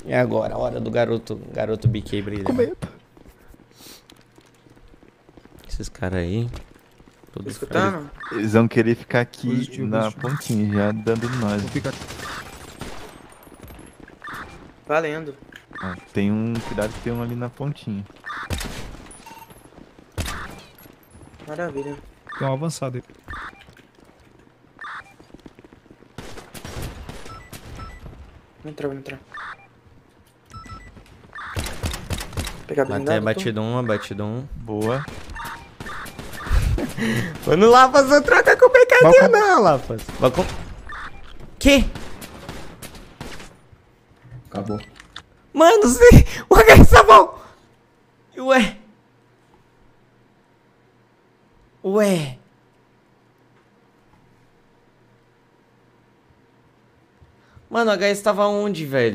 É agora, a hora do garoto BK brilhar. Comenta. Esses caras aí. Tudo Escutando? Eles vão querer ficar aqui Positivo, na positivo. pontinha, já dando nós. Vou ficar. Valendo. Ó, tem um. Cuidado que tem um ali na pontinha. Maravilha. Tem um avançado aí. Vou entrar, vou entrar. Pegar Bateu, blindado. batido um. Boa. Mano, Lapas, não troca com brincadeira não, Lapas. Vai com... Que? Acabou. Mano, o HS tá bom. Ué. Ué. Mano, o HS tava onde, velho?